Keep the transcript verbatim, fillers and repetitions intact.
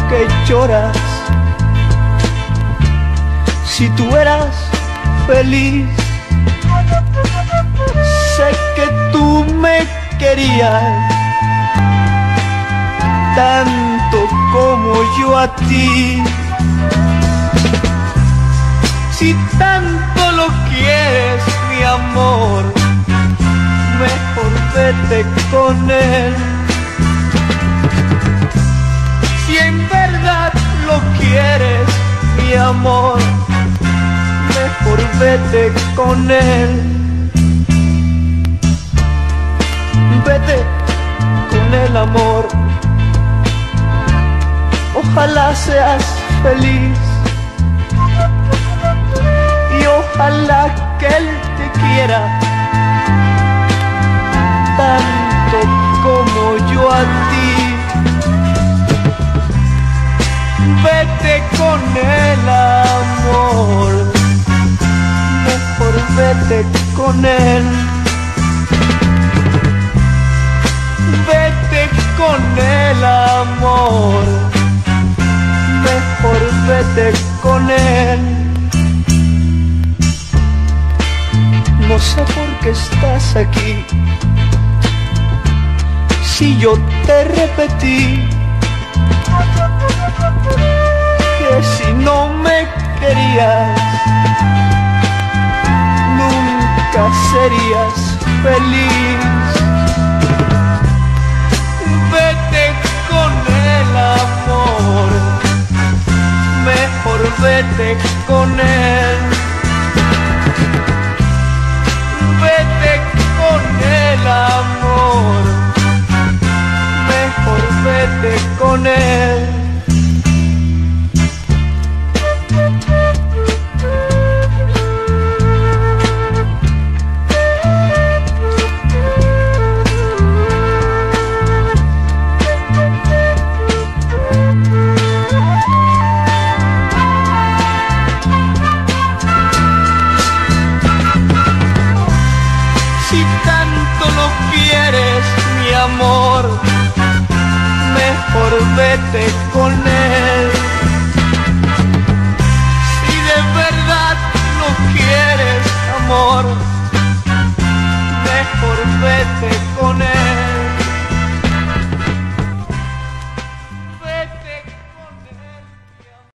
que lloras? Si tú eras feliz, sé que tú me querías tanto como yo a ti. Si tanto lo quieres, mi amor, mejor vete con él. Si en verdad lo quieres, mi amor, mejor vete con él. Vete con el amor, ojalá seas feliz y ojalá que él te quiera tanto como yo a ti. Vete con el amor, mejor vete con él. Vete con el amor, mejor vete con él. No sé por qué estás aquí, si yo te repetí que si no me querías nunca serías feliz. Vete con el amor, mejor vete con él. Vete con el amor, mejor vete con él. Si tanto lo quieres, mi amor, mejor vete con él.